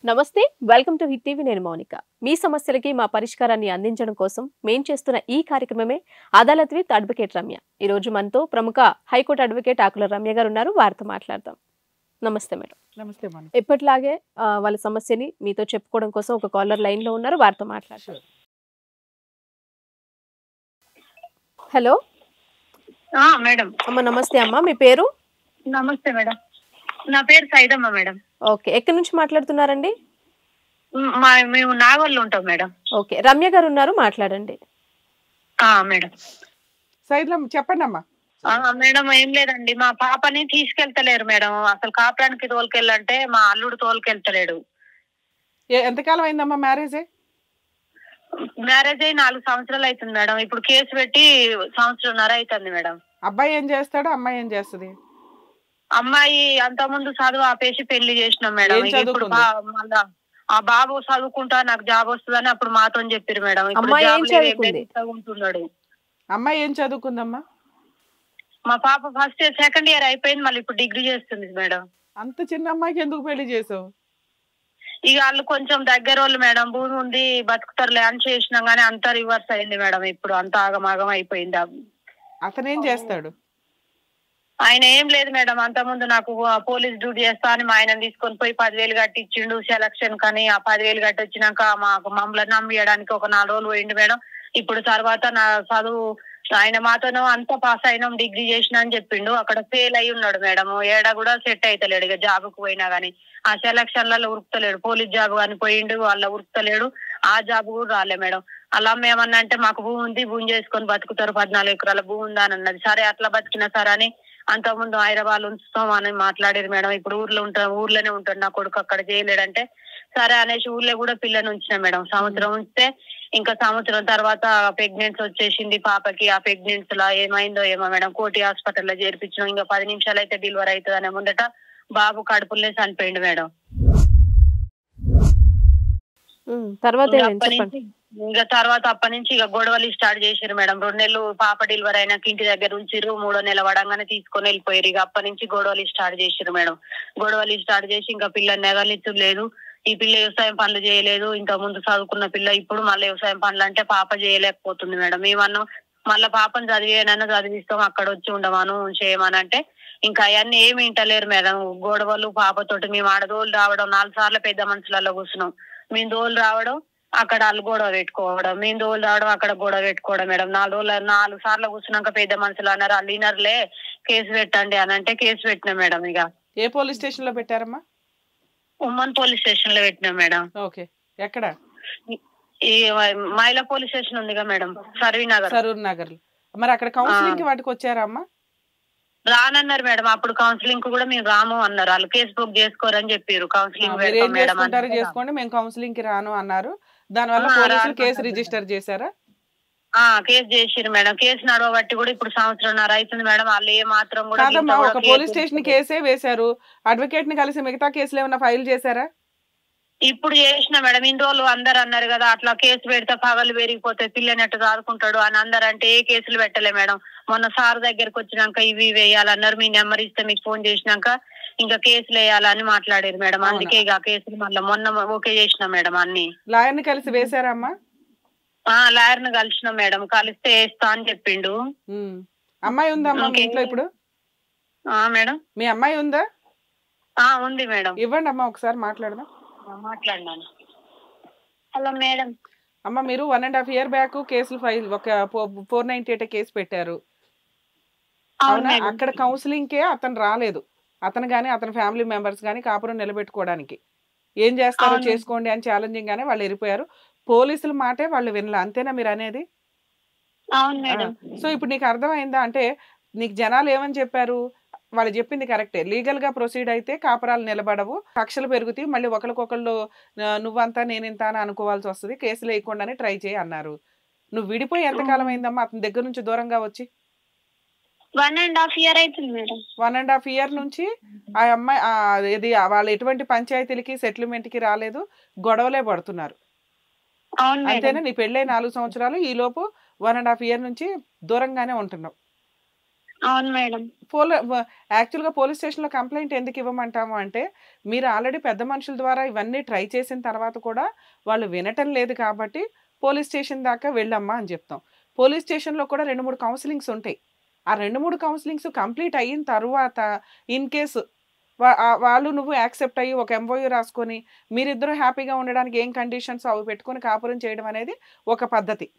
నమస్తే, welcome to hit TV. నేను మౌనిక. మీ సమస్యలకి మా పరిష్కారాన్ని అందించడం కోసం మేం చేస్తున్న ఈ కార్యక్రమమే అదాలత్ విత్ అడ్వకేట్ రమ్య. ఈ రోజు మనతో ప్రముఖ హైకోర్టు అడ్వకేట్ ఆకుల రమ్య గారు ఉన్నారు. వారితో మాట్లాడదాం. నమస్తే మేడం. నమస్తే మేడం. ఎప్పటిలాగే వాళ్ళ సమస్యని మీతో చెప్పుకోవడం కోసం ఒక కాలర్ లైన్ లో ఉన్నారు. వారితో మాట్లాడతారు. Hello madam. అమ్మ నమస్తే. అమ్మ మీ పేరు? నమస్తే మేడం, నా పేరు సైదమ్మ మేడం. ఓకే, ఎక్కడి నుంచి మాట్లాడుతున్నారండి? మేము నాగోల్లో ఉంటాం మేడం. ఓకే, రమ్య గారు ఉన్నారు, మాట్లాడండి. మేడం. సైదమ్మ చెప్పండి అమ్మా. మేడం ఏం లేదండి, మా పాపని తీసుకెళ్తలేరు మేడం. అసలు కాపురానికి తోలుకెళ్ళంటే మా అల్లుడు తోలుకెళ్తలేడు. ఎంతకాలం అయిందమ్మా మ్యారేజ్ అయి 4 సంవత్సరాలు అవుతుంది మేడం. ఇప్పుడు కేసు పెట్టి 1.5 సంవత్సరం అవుతుంది మేడం. అబ్బాయి ఏం చేస్తాడు, అమ్మాయి ఏం చేస్తుంది? అమ్మాయి అంత ముందు చదువు ఆపేసి పెళ్లి చేసినాం మేడం. ఇప్పుడు మళ్ళా ఆ బాబు చదువుకుంటా నాకు జాబ్ వస్తుందని అప్పుడు మాతో చెప్పారు మేడం. ఉంటున్నాడు. అమ్మాయి ఏం చదువుకుందమ్మా? మా పాప ఫస్ట్ ఇయర్ సెకండ్ ఇయర్ అయిపోయింది, మళ్ళీ ఇప్పుడు డిగ్రీ చేస్తుంది మేడం. అంత చిన్న అమ్మాయికి ఎందుకు పెళ్లి చేసావు? ఇక వాళ్ళు కొంచెం దగ్గర వాళ్ళు మేడం, భూమి ఉంది బతుకుతారులే అని చేసినాం గానీ అంతా రివర్స్ అయింది మేడం. ఇప్పుడు అంతా ఆగమాగం అయిపోయింది. అతను ఏం చేస్తాడు? ఆయన ఏం లేదు మేడం, అంత ముందు నాకు పోలీస్ డ్యూటీ చేస్తా అని మా ఆయన తీసుకొని పోయి 10,000 కట్టించిండు సెలక్షన్ కానీ. ఆ 10,000 కట్టి వచ్చినాక మాకు మమ్మల్ని నమ్మియడానికి ఒక 4 రోజులు పోయిండు మేడం. ఇప్పుడు తర్వాత నా చదువు ఆయన మాతోనూ అంతా పాస్ అయినాం, డిగ్రీ చేసినా అని చెప్పిండు. అక్కడ ఫెయిల్ అయి ఉన్నాడు మేడం. ఏడా కూడా సెట్ అయితలేడు. ఇక జాబ్ కు పోయినా గానీ ఆ సెలక్షన్లలో ఉరుకుతలేడు. పోలీస్ జాబ్ కానీ పోయిండు, వాళ్ళ ఉరుకుతలేడు. ఆ జాబ్ కూడా రాలే మేడం. అలా మేమన్నా అంటే మాకు భూమి ఉంది, భూమి చేసుకొని బతుకుతారు, 14 ఎకరాల భూమి ఉందా అని అన్నది. సరే అట్లా బతికినా సరే అని అంత ముందు హైదరాబాద్ ఉంచుతాం అని మాట్లాడారు మేడం. ఇప్పుడు ఊర్లోనే ఉంటాడు నా కొడుకు, అక్కడ చేయలేడంటే సరే అనేసి ఊర్లో కూడా పిల్లని ఉంచిన మేడం. సంవత్సరం ఉంచితే ఇంకా సంవత్సరం తర్వాత ప్రెగ్నెన్సీ వచ్చేసింది పాపకి. ఆ ప్రెగ్నెన్సీ లా ఏమైందో ఏమో మేడం, కోటి హాస్పిటల్లో చేర్పించినాం. ఇంకా 10 నిమిషాలు అయితే డెలివరీ అవుతుంది అనే ముందట బాబు కడుపులనే చనిపోయిండు మేడం. తర్వాత అప్పటి నుంచి ఇక గొడవలు స్టార్ట్ చేసారు మేడం. 2 నెలలు పాప డెలివరీ అయినాక ఇంటి దగ్గర ఉంచిర్రు. 3వ నెల పడంగానే తీసుకొని వెళ్ళిపోయారు. ఇక అప్పటి నుంచి గొడవలు స్టార్ట్ చేసారు మేడం. గొడవలు స్టార్ట్ చేసి ఇంకా పిల్లని నెగలిచ్చు లేదు. ఈ పిల్ల వ్యవసాయం పనులు చేయలేదు. ఇంత ముందు చదువుకున్న పిల్ల ఇప్పుడు మళ్ళీ వ్యవసాయం పనులు అంటే పాప చేయలేకపోతుంది మేడం. మేమన్నా మళ్ళీ పాపను చదివేనన్నా చదివిస్తాం, అక్కడ వచ్చి ఉండమను చేయమని అంటే ఇంకా అవన్నీ ఏమి వింటలేరు మేడం. గొడవలు పాపతోటి మేము ఆడదోలు రావడం, 4 సార్లు పెద్ద మనుషులలో కూర్చున్నాం. మేము దోలు రావడం, అక్కడ వాళ్ళు గొడవ పెట్టుకోవడం, మేము దోలు రావడం, అక్కడ గొడవ పెట్టుకోవడం మేడం. 4 సార్లు కూర్చున్నాక పెద్ద మనుషులు అన్నారు, వాళ్ళు వినర్లే కేసు పెట్టండి అని అంటే కేసు పెట్టినాం మేడం. ఇక ఏ పోలీస్ స్టేషన్ లో పెట్టారమ్మా? ఉమ్మన్ పోలీస్ స్టేషన్ లో పెట్టినాం మేడం. ఓకే, ఎక్కడ? ఈ మహిళా పోలీస్ స్టేషన్ ఉందిగా మేడం, సరూర్ నగర్. మరి అక్కడ కౌన్సిలింగ్ వాటికి వచ్చారా అమ్మా? రానన్నారు మేడం. అప్పుడు కౌన్సిలింగ్ కు కూడా మేము రాము అన్నారు. వాళ్ళు కేసు బుక్ చేసుకోరని చెప్పారు. కౌన్సిలింగ్ చేసుకోండి, మేము కౌన్సిలింగ్ కి రాను అన్నారు. దానివల్ల పోలీసులు కేసు రిజిస్టర్ చేశారా? కేసు చేసిరు మేడం. కేసు నడవబట్టి కూడా ఇప్పుడు 1.5 సంవత్సరం అవుతుంది మేడం. వాళ్ళు ఏ మాత్రం కూడా ఒక పోలీస్ స్టేషన్ కేసే వేశారు. అడ్వకేట్ ని కలిసి మిగతా కేసులు ఏమైనా ఫైల్ చేశారా? ఇప్పుడు చేసిన మేడం. ఇన్ని రోజులు అందరు అన్నారు కదా అట్లా కేసు పెడితే పగలు పెరిగిపోతే పిల్లని ఎట్టు దాదుకుంటాడు అని అందరు అంటే ఏ కేసులు పెట్టలే మేడం. మొన్న సార్ దగ్గరకు వచ్చినాక ఇవి వేయాలన్నారు. మీ నెంబర్ ఇస్తే మీకు ఫోన్ చేసినాక ఇంకా కేసులు వేయాలని మాట్లాడారు మేడం. అందుకే ఇక కేసులు మళ్ళీ మొన్న ఓకే చేసిన మేడం. అన్ని లాయర్ ని కలిసి వేశారమ్మా? లాయర్ ని కలిసిన మేడం. కలిస్తే వేస్తా అని చెప్పిండు. అమ్మాయి ఉందా మీ ఇంట్లో ఇప్పుడు? మేడం మీ అమ్మాయి ఉందా? ఉంది మేడం. ఇవ్వండి అమ్మా ఒకసారి మాట్లాడదాం. మాట్లాడినాను. Hello madam. అమ్మ మీరు 1.5 year బ్యాక్ కేసులు ఫైల్ ఒక 498 కేసు పెట్టారు అవునా? అక్కడ కౌన్సిలింగ్ కే అతను రాలేదు. అతను గానీ అతని ఫ్యామిలీ మెంబర్స్ గానీ కాపురం నిలబెట్టుకోవడానికి ఏం చేస్తారో చేసుకోండి అని ఛాలెంజింగ్ గానే వాళ్ళు వెళ్ళిపోయారు. పోలీసుల మాటే వాళ్ళు వినలా, అంతేనా మీరు అనేది? సో ఇప్పుడు నీకు అర్థమైందా? అంటే నీకు జనాలు ఏమని చెప్పారు? వాళ్ళు చెప్పింది కరెక్టే. లీగల్ గా ప్రొసీడ్ అయితే కాపురాలు నిలబడవు, కక్షలు పెరుగుతాయి, మళ్ళీ ఒకరికొకళ్ళు నువ్వంతా నేనింత అని అనుకోవాల్సి వస్తుంది, కేసులు వేయకుండానే ట్రై చేయి అన్నారు. నువ్వు విడిపోయి ఎంతకాలం అయిందమ్మా అతని దగ్గర నుంచి దూరంగా వచ్చి? 1.5 year అవుతుంది మేడం. 1.5 year నుంచి ఆ అమ్మాయి ఇది వాళ్ళు ఎటువంటి పంచాయతీలకి సెటిల్మెంట్ కి రాలేదు, గొడవలే పడుతున్నారు, అంతేనా? నీ పెళ్ళై 4 సంవత్సరాలు, ఈ లోపు 1.5 year నుంచి దూరంగానే ఉంటున్నావు. అవును మేడం. యాక్చువల్గా పోలీస్ స్టేషన్లో కంప్లైంట్ ఎందుకు ఇవ్వమంటాము అంటే, మీరు ఆల్రెడీ పెద్ద మనుషుల ద్వారా ఇవన్నీ ట్రై చేసిన తర్వాత కూడా వాళ్ళు వినటం లేదు కాబట్టి పోలీస్ స్టేషన్ దాకా వెళ్ళమ్మా అని చెప్తాం. పోలీస్ స్టేషన్లో కూడా 2-3 కౌన్సిలింగ్స్ ఉంటాయి. ఆ 2-3 కౌన్సిలింగ్స్ కంప్లీట్ అయిన తర్వాత ఇన్ కేసు వాళ్ళు నువ్వు యాక్సెప్ట్ అయ్యి ఒక ఎంఓయూ రాసుకొని మీరిద్దరూ హ్యాపీగా ఉండడానికి ఏం కండిషన్స్ అవి పెట్టుకొని కాపురం చేయడం అనేది ఒక పద్ధతి.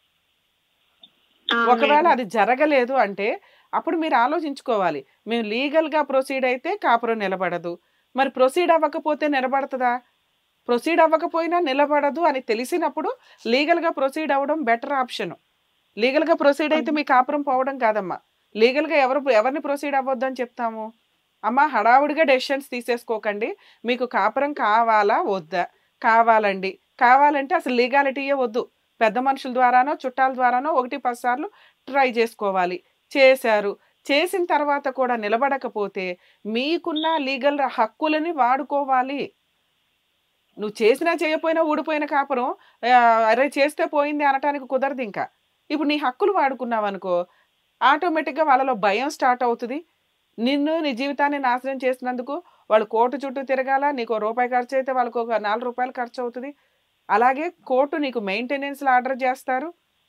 ఒకవేళ అది జరగలేదు అంటే అప్పుడు మీరు ఆలోచించుకోవాలి. మేము లీగల్‌గా ప్రొసీడ్ అయితే కాపురం నిలబడదు. మరి ప్రొసీడ్ అవ్వకపోతే నిలబడతదా? ప్రొసీడ్ అవ్వకపోయినా నిలబడదు అని తెలిసినప్పుడు లీగల్‌గా ప్రొసీడ్ అవ్వడం బెటర్ ఆప్షను. లీగల్‌గా ప్రొసీడ్ అయితే మీ కాపురం పోవడం కాదమ్మా. లీగల్‌గా ఎవరిని ప్రొసీడ్ అవ్వొద్దని చెప్తాము? అమ్మా హడావుడిగా డెసిషన్స్ తీసేసుకోకండి. మీకు కాపురం కావాలా? వద్దా? కావాలండి. కావాలంటే అసలు లీగాలిటీయే వద్దు. పెద్ద మనుషుల ద్వారానో, చుట్టాల ద్వారానో 1, 10 సార్లు ట్రై చేసుకోవాలి. చేశారు. చేసిన తర్వాత కూడా నిలబడకపోతే మీకున్న లీగల్ హక్కులని వాడుకోవాలి. నువ్వు చేసినా చేయకపోయినా ఊడిపోయిన కాపురం అరే చేస్తే పోయింది అనటానికి కుదరదింక. ఇప్పుడు నీ హక్కులు వాడుకున్నావనుకో, ఆటోమేటిక్‌గా వాళ్ళలో భయం స్టార్ట్ అవుతది. నీ జీవితాన్ని నాశనం చేసినందుకు వాళ్ళు కోర్టు చుట్టూ తిరగాల. నీకో రూపాయి ఖర్చయితే వాళ్ళకొక రూ. 4 ఖర్చవుతది. అలాగే కోర్టు నీకు మెయింటెనెన్స్‌లు ఆర్డర్ చేస్తారు.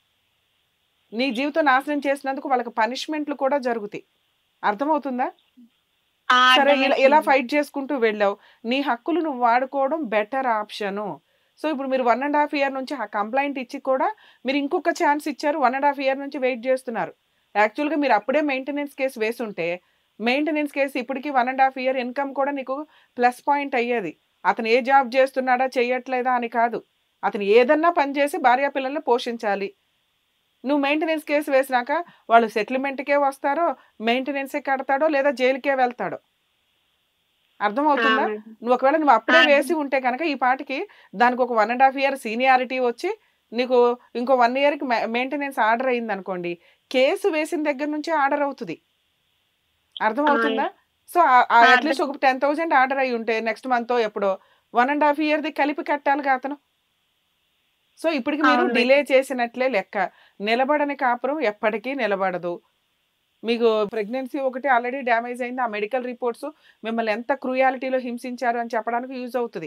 నీ జీవితం నాశనం చేసినందుకు వాళ్ళకి పనిష్మెంట్‌లు కూడా జరుగుతాయి. అర్థమవుతుందా? సరే ఇలా ఫైట్ చేసుకుంటూ వెళ్ళావు. నీ హక్కులు నువ్వు వాడుకోవడం బెటర్ ఆప్షను. సో, ఇప్పుడు మీరు 1½ ఇయర్ నుంచి ఆ కంప్లెయింట్ ఇచ్చి కూడా మీరు ఇంకొక ఛాన్స్ ఇచ్చారు. 1½ ఇయర్ నుంచి వెయిట్ చేస్తున్నారు. యాక్చువల్‌గా మీరు అప్పుడే మెయింటెనెన్స్ కేస్ వేసుంటే, మెయింటెనెన్స్ కేస్ ఇప్పటికి 1½ ఇయర్ ఇన్‌కమ్ కూడా నీకు ప్లస్ పాయింట్ అయ్యేది. అతను ఏ జాబ్ చేస్తున్నాడా, చెయ్యట్లేదా అని కాదు. అతను ఏదన్నా పని చేసి భార్య పిల్లల్ని పోషించాలి. నువ్వు మెయింటెనెన్స్ కేసు వేసినాక వాళ్ళు సెటిల్మెంట్‌కే వస్తారో, మెయింటెనెన్సే కడతాడో లేదా జైలుకే వెళ్తాడో. అర్థమవుతుందా? నువ్వు అప్పుడే వేసి ఉంటే కనుక ఈ పాటికి దానికి ఒక 1½ ఇయర్ సీనియారిటీ వచ్చి నీకు ఇంకో 1 ఇయర్‌కి మెయింటెనెన్స్ ఆర్డర్ అయిందనుకోండి, కేసు వేసిన దగ్గర నుంచే ఆర్డర్ అవుతది. అర్థమవుతుందా? సో, అట్‌లీస్ట్ ఒక 10,000 ఆర్డర్ అయ్యి ఉంటే నెక్స్ట్ మంతో ఎప్పుడో 1½ ఇయర్‌ది కలిపి కట్టాలిగా అతను. సో, ఇప్పటికి మీరు డిలే చేసినట్లే లెక్క. నిలబడని కాపురం ఎప్పటికీ నిలబడదు. మీకు ప్రెగ్నెన్సీ ఒకటి ఆల్రెడీ డ్యామేజ్ అయింది. ఆ మెడికల్ రిపోర్ట్స్ మిమ్మల్ని ఎంత క్రూయాలిటీలో హింసించారు అని చెప్పడానికి యూజ్ అవుతది.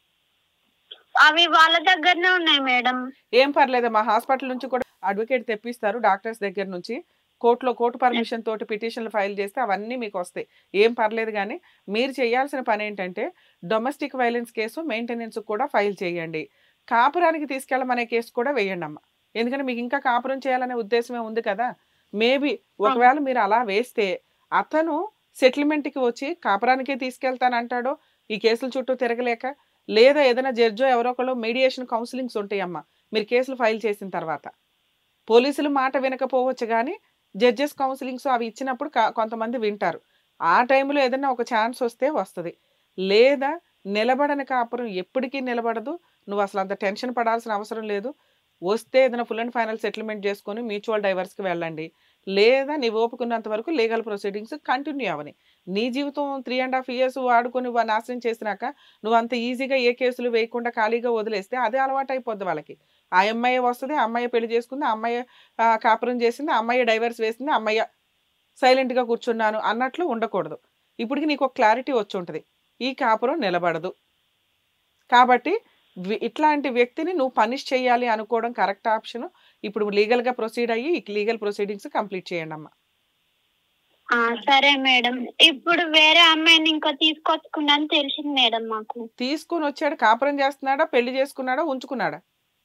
అవి వాళ్ళ దగ్గరనే ఉన్నాయి మేడం. ఏం పర్లేదమ్మా. హాస్పిటల్ నుంచి కూడా అడ్వకేట్ తెప్పిస్తారు డాక్టర్స్ దగ్గర నుంచి. కోర్టు పర్మిషన్ తోటి పిటిషన్లు ఫైల్ చేస్తే అవన్నీ మీకు వస్తాయి. ఏం పర్లేదు గానీ మీరు చేయాల్సిన పని ఏంటంటే డొమెస్టిక్ వైలెన్స్ కేసు మెయింటెనెన్స్ కూడా ఫైల్ చేయండి. కాపురానికి తీసుకెళ్ళమనే కేసు కూడా వేయండమ్మా. ఎందుకంటే మీకు ఇంకా కాపురం చేయాలనే ఉద్దేశమే ఉంది కదా. మేబీ ఒకవేళ మీరు అలా వేస్తే అతను సెటిల్మెంట్‌కి వచ్చి కాపురానికే తీసుకెళ్తానంటాడో ఈ కేసుల చుట్టూ తిరగలేక, లేదా ఏదైనా జడ్జో ఎవరో ఒకళ్ళు మీడియేషన్ కౌన్సిలింగ్స్ ఉంటాయమ్మా మీరు కేసులు ఫైల్ చేసిన తర్వాత. పోలీసులు మాట వినకపోవచ్చు గానీ జడ్జెస్ కౌన్సిలింగ్స్ అవి ఇచ్చినప్పుడు కొంతమంది వింటారు. ఆ టైంలో ఏదైనా ఒక ఛాన్స్ వస్తే వస్తది. లేదా నిలబడని కాపురం ఎప్పటికీ నిలబడదు. నువ్వు అసలు అంత టెన్షన్ పడాల్సిన అవసరం లేదు. వస్తే ఏదైనా ఫుల్ అండ్ ఫైనల్ సెటిల్మెంట్ చేసుకొని మ్యూచువల్ డైవర్స్‌కి వెళ్ళండి. లేదా నీ ఓపికున్నంత వరకు లీగల్ ప్రొసీడింగ్స్ కంటిన్యూ అవ్వని. నీ జీవితం 3½ ఇయర్స్ వాడుకొని నాశనం చేసినాక నువ్వు అంత ఈజీగా ఏ కేసులు వేయకుండా ఖాళీగా వదిలేస్తే అదే అలవాటైపోద్ది వాళ్ళకి. ఆ అమ్మాయే వస్తది, ఆ అమ్మాయే పెళ్లి చేసుకుంది, ఆ అమ్మాయే కాపురం చేసింది, ఆ అమ్మాయే డైవర్స్ వేసింది, ఆ అమ్మాయే సైలెంట్‌గా కూర్చున్నాను అన్నట్లు ఉండకూడదు. ఇప్పటికి నీకు ఒక క్లారిటీ వచ్చుంటది. ఈ కాపురం నిలబడదు. కాబట్టి ఇట్లాంటి వ్యక్తిని నువ్వు పనిష్ చేయాలి అనుకోవడం కరెక్ట్ ఆప్షన్. ఇప్పుడు లీగల్‌గా ప్రొసీడ్ అయ్యి లీగల్ ప్రొసీడింగ్స్ కంప్లీట్ చేయండమ్మా. సరే మేడం. ఇప్పుడు వేరే అమ్మాయిని ఇంకో తీసుకొచ్చుకున్నాను తెలిసింది మేడం మాకు. తీసుకొని వచ్చాడు, కాపురం చేస్తున్నాడా, పెళ్లి చేసుకున్నాడా, ఉంచుకున్నాడా?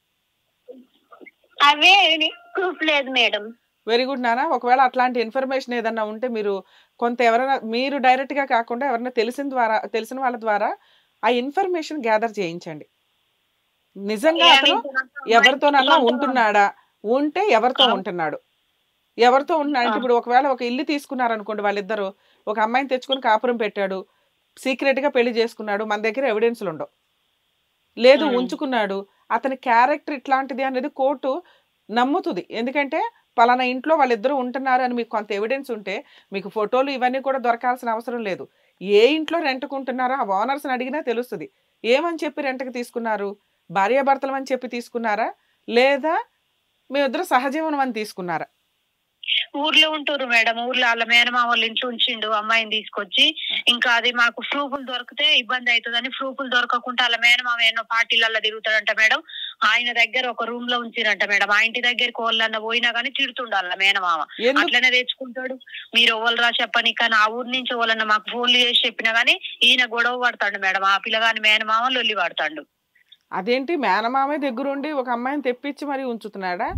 అవే ప్రూఫ్ లేదు మేడం. వెరీ గుడ్ నాన్న. ఒకవేళ అట్లాంటి ఇన్ఫర్మేషన్ ఏదన్నా ఉంటే మీరు ఎవరైనా మీరు డైరెక్ట్‌గా కాకుండా ఎవరైనా తెలిసిన వాళ్ళ ద్వారా ఆ ఇన్ఫర్మేషన్ గ్యాదర్ చేయించండి. నిజంగా అతను ఎవరితోనన్నా ఉంటున్నాడా? ఉంటే ఎవరితో ఉంటున్నాడు? ఎవరితో ఉంటున్నాడు అంటే ఇప్పుడు ఒకవేళ ఒక ఇల్లు తీసుకున్నారనుకోండి వాళ్ళిద్దరూ, ఒక అమ్మాయిని తెచ్చుకొని కాపురం పెట్టాడు, సీక్రెట్‌గా పెళ్లి చేసుకున్నాడు, మన దగ్గర ఎవిడెన్స్‌లు ఉండవు. లేదు ఉంచుకున్నాడు, అతని క్యారెక్టర్ ఇట్లాంటిది అనేది కోర్టు నమ్ముతుంది. ఎందుకంటే పలానా ఇంట్లో వాళ్ళిద్దరూ ఉంటున్నారు అని మీకు కొంత ఎవిడెన్స్ ఉంటే మీకు ఫోటోలు ఇవన్నీ కూడా దొరకాల్సిన అవసరం లేదు. ఏ ఇంట్లో రెంట్‌కు ఉంటున్నారో ఆ ఓనర్స్‌ని అడిగినా తెలుస్తుంది. ఏమని చెప్పి రెంట్‌కి తీసుకున్నారు? భార్యాభర్తలం అని చెప్పి తీసుకున్నారా? లేదా మీ ఇద్దరు సహజీవనం అని తీసుకున్నారా? ఊర్లో ఉంటురు మేడం. ఊర్లో వాళ్ళ మేనమా వాళ్ళ ఇంట్లో ఉంచిండు అమ్మాయిని తీసుకొచ్చి. ఇంకా అది మాకు ప్రూఫ్లు దొరికితే ఇబ్బంది అవుతుందని ప్రూఫ్లు దొరకకుండా వాళ్ళ మేనమామ ఎన్నో పార్టీలలో తిరుగుతాడంట మేడం. ఆయన దగ్గర ఒక రూమ్ లో ఉంచిరంట మేడం. ఆ ఇంటి దగ్గరికి వాళ్ళన్న పోయినా గానీ తిడుతుండాల మేనమామ. అట్లనే తెచ్చుకుంటాడు. మీరు ఎవరురా చెప్పని, కానీ ఆ ఊరు నుంచి వాళ్ళన్న మాకు ఫోన్లు చేసి చెప్పినా గానీ ఈయన గొడవ పడతాడు మేడం. ఆ పిల్లగాని మేనమామ లొల్లి పడతాడు. అదేంటి మేనమామే దగ్గరుండి ఒక అమ్మాయిని తెప్పించి మరి ఉంచుతున్నాడా?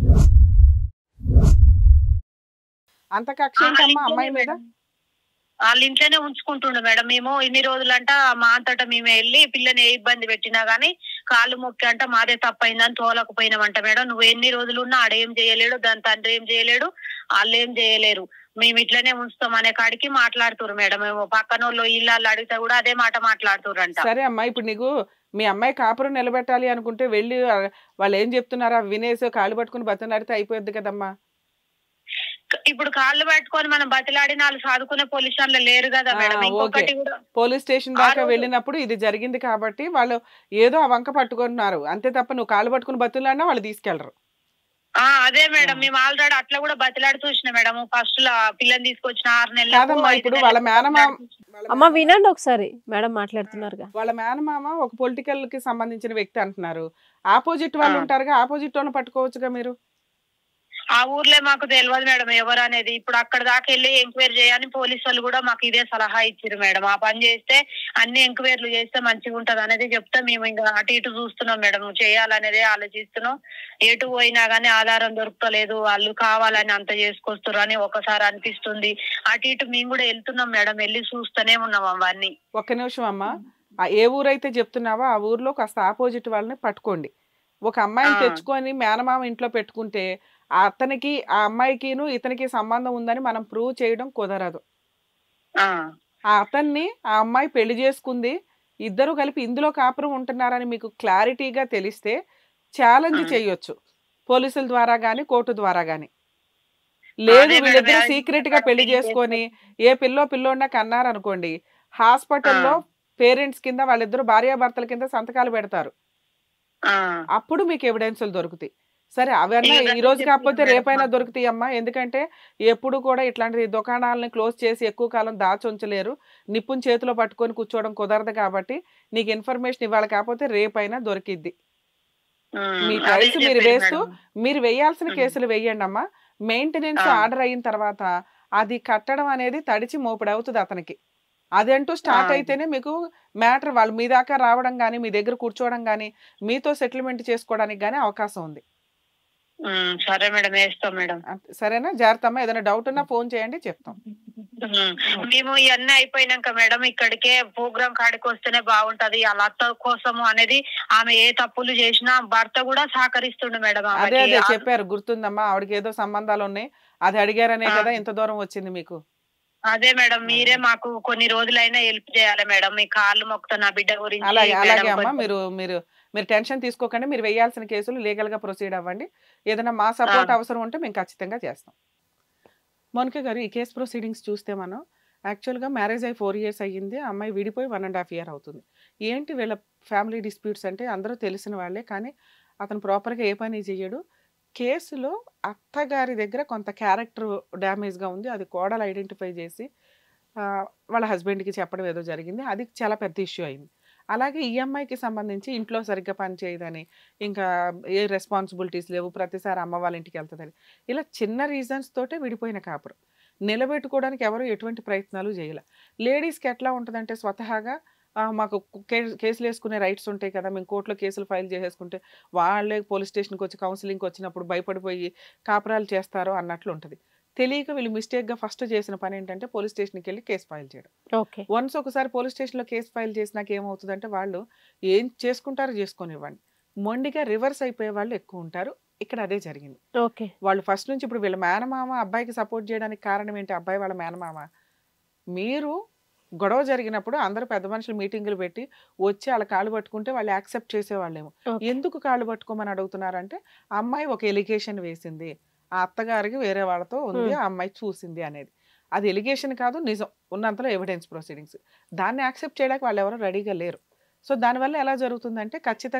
అంత కక్ష ఏంటమ్మా అమ్మాయి మీద? వాళ్ళ ఇంట్లోనే ఉంచుకుంటుండు మేడం. మేము ఇన్ని రోజులంట మా అంతటా మేమే వెళ్ళి పిల్లని ఏ ఇబ్బంది పెట్టినా గానీ కాళ్ళు మొక్కి అంట మాదే తప్పైందని తోలకపోయినామంట మేడం. నువ్వు ఎన్ని రోజులు ఉన్నా ఆడేం చేయలేడు, దాని తండ్రి ఏం చేయలేడు, వాళ్ళు ఏం చేయలేరు, మేము ఇట్లనే ఉంచుతాం అనే కాడికి మాట్లాడుతురు మేడం. మేము పక్కన వాళ్ళు ఇళ్ళు అడిగితే కూడా అదే మాట మాట్లాడుతురంట. సరే అమ్మా, ఇప్పుడు నీకు మీ అమ్మాయి కాపురం నిలబెట్టాలి అనుకుంటే వెళ్ళి వాళ్ళు ఏం చెప్తున్నారా వినేసి కాళ్ళు పట్టుకుని బతనాడితే అయిపోద్ది కదమ్మా. ఇప్పుడు కాళ్ళు పట్టుకొని మనం బతిలాడిన వాళ్ళు చదువుకునే పొజిషన్ లో లేరు కదా మేడం. ఇంకొకటి కూడా పోలీస్ స్టేషన్ దాకా వెళ్ళినప్పుడు ఇది జరిగింది కాబట్టి వాళ్ళు ఏదో ఆ వంక పట్టుకున్నారు అంతే తప్ప నువ్వు కాళ్ళు పట్టుకుని బతులాడినా వాళ్ళు తీసుకెళ్లరు. అదే మేడం, మేము ఆల్రెడీ అట్లా కూడా బతిలాడి చూసిన మేడం. ఫస్ట్ లో పిల్లని తీసుకొచ్చిన 6 నెలలు. కాదమ్మా, ఇప్పుడు వాళ్ళ మేనమామ అమ్మ వినండి ఒకసారి, మేడం మాట్లాడుతున్నారుగా. వాళ్ళ మేనమామ ఒక పొలిటికల్ కి సంబంధించిన వ్యక్తి అంటున్నారు. ఆపోజిట్ వాళ్ళు ఉంటారుగా, ఆపోజిట్ వాళ్ళని పట్టుకోవచ్చుగా మీరు. ఆ ఊర్లో మాకు తెలియదు మేడం ఎవరు అనేది. ఇప్పుడు అక్కడ దాకా వెళ్ళి ఎంక్వైరీ చేయని పోలీసు వాళ్ళు కూడా మాకు ఇదే సలహా ఇచ్చారు మేడం. ఆ పని చేస్తే అన్ని ఎంక్వైరీలు చేస్తే మంచిగా ఉంటది అనేది చెప్తే మేము ఇంకా అటు ఇటు చూస్తున్నాం మేడం. చేయాలనేదే ఆలోచిస్తున్నాం. ఎటు పోయినా గానీ ఆధారం దొరకలేదు, వాళ్ళు కావాలని అంత చేసుకొస్తారు అని ఒకసారి అనిపిస్తుంది. అటు ఇటు మేము కూడా వెళ్తున్నాం మేడం, వెళ్ళి చూస్తూనే ఉన్నాం అవన్నీ. ఒక్క నిమిషం అమ్మా, ఏ ఊరైతే చెప్తున్నావో ఆ ఊర్లో కాస్త ఆపోజిట్ వాళ్ళని పట్టుకోండి. ఒక అమ్మాయిని తెచ్చుకొని మేనమామ ఇంట్లో పెట్టుకుంటే అతనికి ఆ అమ్మాయికిను ఇతనికి సంబంధం ఉందని మనం ప్రూవ్ చేయడం కుదరదు. ఆ అతన్ని ఆ అమ్మాయి పెళ్లి చేసుకుంది, ఇద్దరు కలిపి ఇందులో కాపురం ఉంటున్నారని మీకు క్లారిటీగా తెలిస్తే ఛాలెంజ్ చేయొచ్చు పోలీసుల ద్వారా గాని కోర్టు ద్వారా గాని. లేదు వీళ్ళిద్దరూ సీక్రెట్ గా పెళ్లి చేసుకొని ఏ పిల్లోడినా కన్నారనుకోండి, హాస్పిటల్లో పేరెంట్స్ కింద వాళ్ళిద్దరు భార్యాభర్తల కింద సంతకాలు పెడతారు. అప్పుడు మీకు ఎవిడెన్సులు దొరుకుతాయి. సరే అవన్నీ ఈ రోజు కాకపోతే రేపైనా దొరుకుతాయి అమ్మా. ఎందుకంటే ఎప్పుడు కూడా ఇట్లాంటి దుకాణాలని క్లోజ్ చేసి ఎక్కువ కాలం దాచి ఉంచలేరు. నిప్పుని చేతిలో పట్టుకొని కూర్చోవడం కుదరదు కాబట్టి నీకు ఇన్ఫర్మేషన్ ఇవాళ కాకపోతే రేపైనా దొరికిద్ది. మీ ట్రైల్స్ మీరు వేస్తూ మీరు వేయాల్సిన కేసులు వేయండి అమ్మా. మెయింటెనెన్స్ ఆర్డర్ అయిన తర్వాత అది కట్టడం అనేది తడిచి మోపుడవుతుంది అతనికి. అదంటూ స్టార్ట్ అయితేనే మీకు మ్యాటర్ వాళ్ళు మీ దాకా రావడం కానీ మీ దగ్గర కూర్చోవడం కానీ మీతో సెటిల్మెంట్ చేసుకోవడానికి కానీ అవకాశం ఉంది. సరే మేడం, వేస్తాం మేడం. సరేనా? జాగ్రత్త అమ్మా. ఏదైనా డౌట్ ఉన్నా ఫోన్ చేయండి, చెప్తాం. మేము ఇవన్నీ అయిపోయినాక మేడం ఇక్కడికే ప్రోగ్రామ్ కాడికి వస్తేనే బాగుంటది వాళ్ళ అత్త కోసము అనేది. ఆమె ఏ తప్పులు చేసినా భర్త కూడా సహకరిస్తుండు మేడం. అదే చెప్పారు, గుర్తుందమ్మా. ఆవిడకి ఏదో సంబంధాలు ఉన్నాయి, అది అడిగారనే కదా ఇంత దూరం వచ్చింది మీకు. అదే మేడం, మీరే మాకు కొన్ని రోజులైనా హెల్ప్ చేయాలి మేడం. మీ కాళ్ళు మొక్కుతా నా బిడ్డ గురించి. అలాగే అమ్మా, మీరు టెన్షన్ తీసుకోకండి. మీరు వేయాల్సిన కేసులు లీగల్ గా ప్రొసీడ్ అవ్వండి. ఏదైనా మా సపోర్ట్ అవసరం ఉంటే మేము ఖచ్చితంగా చేస్తాం. మౌనిక గారు, ఈ కేసు ప్రొసీడింగ్స్ చూస్తే మనం యాక్చువల్గా మ్యారేజ్ అయ్యి 4 years అయ్యింది, అమ్మాయి విడిపోయి 1.5 years అవుతుంది. ఏంటి వీళ్ళ ఫ్యామిలీ డిస్ప్యూట్స్ అంటే అందరూ తెలిసిన వాళ్ళే, కానీ అతను ప్రాపర్గా ఏ పని చేయడు. కేసులో అత్తగారి దగ్గర కొంత క్యారెక్టర్ డ్యామేజ్గా ఉంది, అది కోడలు ఐడెంటిఫై చేసి వాళ్ళ హస్బెండ్కి చెప్పడం ఏదో జరిగింది, అది చాలా పెద్ద ఇష్యూ అయింది. అలాగే ఈ అమ్మాయికి సంబంధించి ఇంట్లో సరిగ్గా పని చేయదని, ఇంకా ఏ రెస్పాన్సిబిలిటీస్ లేవు, ప్రతిసారి అమ్మ వాళ్ళ ఇంటికి వెళ్తుందని, ఇలా చిన్న రీజన్స్ తోటే విడిపోయిన కాపురం. నిలబెట్టుకోవడానికి ఎవరు ఎటువంటి ప్రయత్నాలు చేయాలి. లేడీస్కి ఎట్లా ఉంటుందంటే స్వతహాగా మాకు కేసులు వేసుకునే రైట్స్ ఉంటాయి కదా, మేము కోర్టులో కేసులు ఫైల్ చేసేసుకుంటే వాళ్ళే పోలీస్ స్టేషన్కి వచ్చి కౌన్సిలింగ్కి వచ్చినప్పుడు భయపడిపోయి కాపురాలు చేస్తారో అన్నట్లు ఉంటుంది. తెలియక వీళ్ళు మిస్టేక్గా ఫస్ట్ చేసిన పని ఏంటంటే పోలీస్ స్టేషన్కి వెళ్ళి కేసు ఫైల్ చేయడం. వన్స్ ఒకసారి పోలీస్ స్టేషన్లో కేసు ఫైల్ చేసినాక ఏమవుతుందంటే వాళ్ళు ఏం చేసుకుంటారో చేసుకొనివ్వండి, మొండిగా రివర్స్ అయిపోయే వాళ్ళు ఎక్కువ ఉంటారు. ఇక్కడ అదే జరిగింది. వాళ్ళు ఫస్ట్ నుంచి ఇప్పుడు వీళ్ళ మేనమామ అబ్బాయికి సపోర్ట్ చేయడానికి కారణం ఏంటి? అబ్బాయి వాళ్ళ మేనమామ. మీరు గొడవ జరిగినప్పుడు అందరూ పెద్ద మనుషులు మీటింగులు పెట్టి వచ్చి వాళ్ళ కాళ్ళు పట్టుకుంటే వాళ్ళు యాక్సెప్ట్ చేసేవాళ్ళేమో. ఎందుకు కాళ్ళు పట్టుకోమని అడుగుతున్నారంటే అమ్మాయి ఒక ఎలిగేషన్ వేసింది, ఆ అత్తగారికి వేరే వాళ్ళతో ఉంది, ఆ అమ్మాయి చూసింది అనేది. అది ఎలిగేషన్ కాదు, నిజం. ఉన్నంతలో ఎవిడెన్స్ ప్రొసీడింగ్స్. దాన్ని యాక్సెప్ట్ చేయడానికి వాళ్ళు ఎవరు రెడీగా లేరు. సో దానివల్ల ఎలా జరుగుతుందంటే ఖచ్చితంగా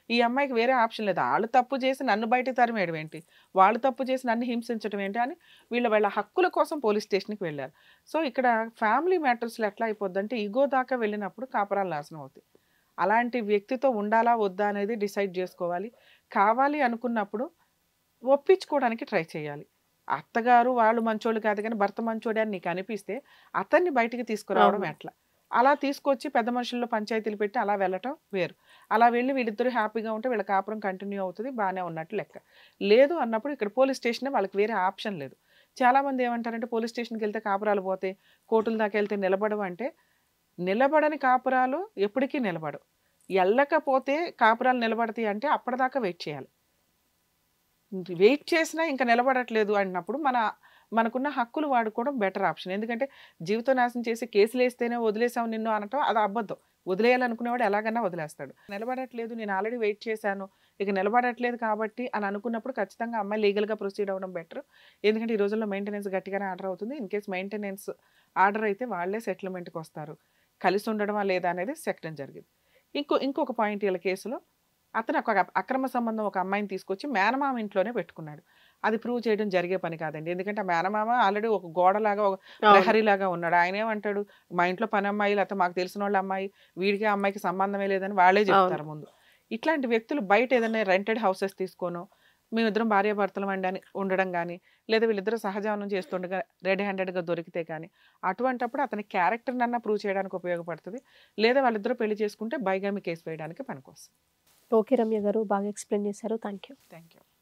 ఈ అమ్మాయికి వేరే ఆప్షన్ లేదు. వాళ్ళు తప్పు చేసి నన్ను బయటకు తరిమేయడం ఏంటి, వాళ్ళు తప్పు చేసి నన్ను హింసించడం ఏంటి అని వీళ్ళ హక్కుల కోసం పోలీస్ స్టేషన్కి వెళ్ళారు. సో ఇక్కడ ఫ్యామిలీ మ్యాటర్స్లో ఎట్లా అయిపోద్దంటే ఈగో దాకా వెళ్ళినప్పుడు కాపురాలు నాశనం అవుతాయి. అలాంటి వ్యక్తితో ఉండాలా వద్దా అనేది డిసైడ్ చేసుకోవాలి. కావాలి అనుకున్నప్పుడు ఒప్పించుకోవడానికి ట్రై చేయాలి. అత్తగారు వాళ్ళు మంచోళ్ళు కాదు కానీ భర్త మంచోడే అని నీకు అనిపిస్తే అతన్ని బయటికి తీసుకురావడం ఎట్లా, అలా తీసుకొచ్చి పెద్ద మనుషుల్లో పంచాయతీలు పెట్టి అలా వెళ్ళటం వేరు. అలా వెళ్ళి వీళ్ళిద్దరూ హ్యాపీగా ఉంటే వీళ్ళ కాపురం కంటిన్యూ అవుతుంది, బాగానే ఉన్నట్టు లెక్క. లేదు అన్నప్పుడు ఇక్కడ పోలీస్ స్టేషనే వాళ్ళకి వేరే ఆప్షన్ లేదు. చాలామంది ఏమంటారంటే పోలీస్ స్టేషన్కి వెళ్తే కాపురాలు పోతే, కోర్టుల దాకా వెళ్తే నిలబడవు అంటే, నిలబడని కాపురాలు ఎప్పటికీ నిలబడవు. వెళ్ళకపోతే కాపురాలు నిలబడతాయి అంటే అప్పటిదాకా వెయిట్ చేయాలి. వెయిట్ చేసినా ఇంకా నిలబడట్లేదు అన్నప్పుడు మనకున్న హక్కులు వాడుకోవడం బెటర్ ఆప్షన్. ఎందుకంటే జీవితం నాశనం చేసి కేసులు వేస్తేనే వదిలేసావు నిన్ను అనటం అది అబద్ధం. వదిలేయాలనుకునేవాడు ఎలాగన్నా వదిలేస్తాడు. నిలబడట్లేదు, నేను ఆల్రెడీ వెయిట్ చేశాను, ఇక నిలబడట్లేదు కాబట్టి అని అనుకున్నప్పుడు ఖచ్చితంగా అమ్మాయి లీగల్గా ప్రొసీడ్ అవ్వడం బెటర్. ఎందుకంటే ఈ రోజుల్లో మెయింటెనెన్స్ గట్టిగానే ఆర్డర్ అవుతుంది. ఇన్ కేసు మెయింటెనెన్స్ ఆర్డర్ అయితే వాళ్ళే సెటిల్మెంట్కి వస్తారు. కలిసి ఉండడమా లేదా అనేది సెకండ్ జరిగింది. ఇంకొక పాయింట్ వీళ్ళ కేసులో, అతను ఒక అక్రమ సంబంధం ఒక అమ్మాయిని తీసుకొచ్చి మేనమామ ఇంట్లోనే పెట్టుకున్నాడు. అది ప్రూవ్ చేయడం జరిగే పని కాదండి. ఎందుకంటే ఆ మేనమామ ఆల్రెడీ ఒక గోడలాగా ఒక ప్రహరీలాగా ఉన్నాడు. ఆయన ఏమంటాడు, మా ఇంట్లో పని అమ్మాయి లేకపోతే మాకు తెలిసిన వాళ్ళ అమ్మాయి, వీడికి ఆ అమ్మాయికి సంబంధమే లేదని వాళ్ళే చెప్తారు ముందు. ఇట్లాంటి వ్యక్తులు బయట ఏదైనా రెంటెడ్ హౌసెస్ తీసుకోను, మేమిద్దరం భార్యాభర్తలు అని ఉండడం కానీ, లేదా వీళ్ళిద్దరూ సహజీవనం చేస్తుండగా రెడీ హ్యాండెడ్గా దొరికితే కానీ, అటువంటప్పుడు అతని క్యారెక్టర్ని అన్నా ప్రూవ్ చేయడానికి ఉపయోగపడుతుంది. లేదా వాళ్ళిద్దరూ పెళ్లి చేసుకుంటే బైగామి కేసు వేయడానికి పనికొస్తుంది. ఓకే రమ్య గారు, బాగా ఎక్స్ప్లెయిన్ చేశారు. Thank you. Thank you.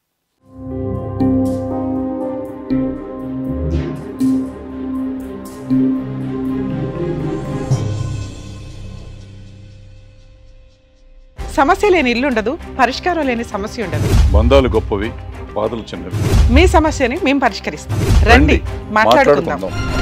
సమస్య లేని ఇల్లు ఉండదు, పరిష్కారం లేని సమస్య ఉండదు. బంధాలు గొప్పవి, బాధలు చిన్నవి. మీ సమస్యని మేము పరిష్కరిస్తాం. రండి, మాట్లాడుకుందాం.